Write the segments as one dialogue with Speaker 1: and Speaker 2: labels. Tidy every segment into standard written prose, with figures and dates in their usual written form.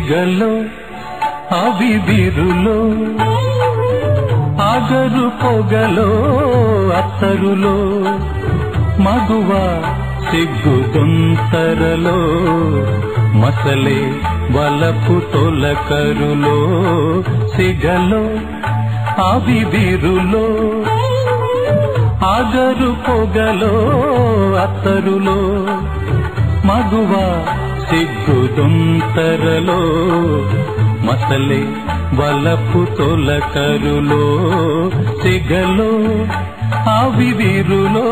Speaker 1: సిగలో అవిబిరులో ఆగరు పొగలో అత్తరులో మగువ సిగ్గుదొంతరలో మసలే వలపు తొలకరులో సిగలో అవిబిరులో ఆగరు పొగలో అత్తరులో మగువ సిగ్గుదొంతరలో మసలే వలపు తొలకరులో సిగలో అవిబిరులో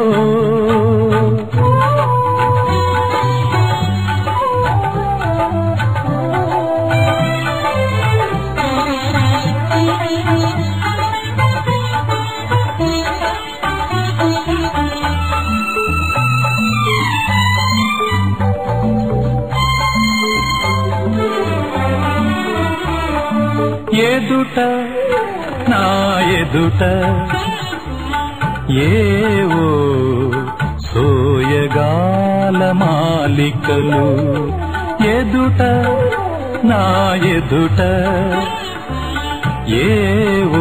Speaker 1: ఎదుట నా ఎదుట ఏవో సోయగాల మాలికలు ఎదుట నా ఎదుట ఏవో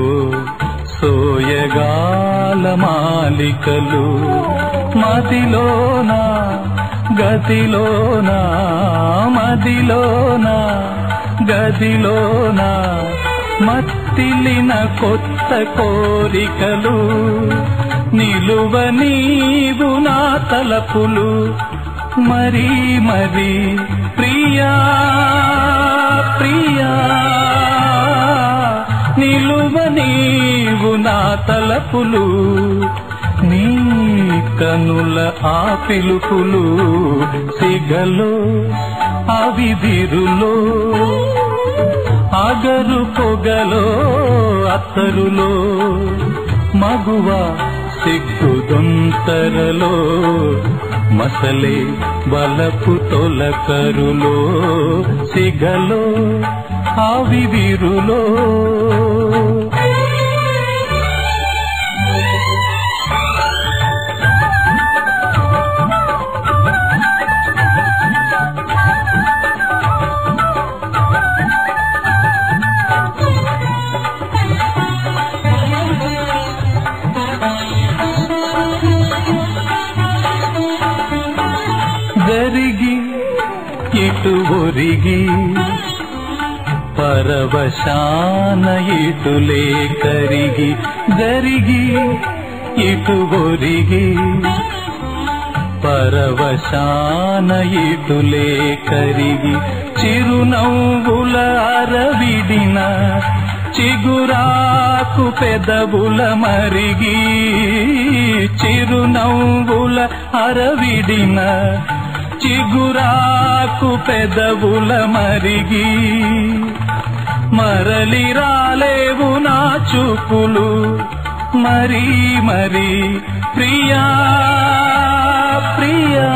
Speaker 1: సోయగాల మాలికలు మదిలోనా గదిలోనా మదిలోనా గదిలోనా మత్తిలిన కొత్త కోరికలు నిలువ నీవు నా తలపులు మరీ మరీ ప్రియా ప్రియా నిలువ నీవు నా తలపులు నీ కనుల ఆ పిలుపులు సిగలో అవిబిరులో ఆగరు పొగలో అత్తరులో మగువ సిగ్గుదొంతరలో మసలే వలపు తొలకరులో సిగలో అవిబిరులో జరిగి ఇటు ఒరిగి పరవశాన ఇటులే కరిగి జరిగి ఇటు ఒరిగి పరవశాన ఇటులే కరిగి చిరునవ్వుల అరవిడిన చిగురాకు పెదవుల మరిగి చిరునవ్వుల అరవిడిన చిగురాకు పెదవుల మరిగి మరలి రాలేవు నా చూపులు మరీ మరీ ప్రియా ప్రియా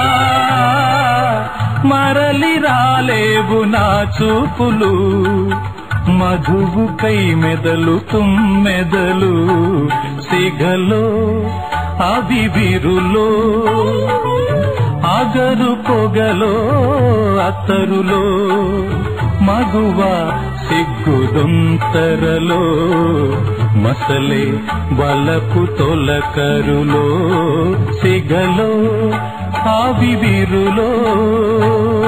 Speaker 1: మరలి రాలేవు నా చూపులు మధువు కై మెదలు తుమ్మెదలు సిగలో అవిబిరులో ఆగరు పొగలో అత్తరులో మగువ సిగ్గుదొంతరలో మసలే వలపు తొలకరులో సిగలో అవిబిరులో